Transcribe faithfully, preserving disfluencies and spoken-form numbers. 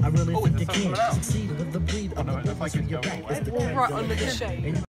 I really Oh, think is you the sun can coming out? succeed with the breathe. Oh, no, if I can go away. Right under the shade.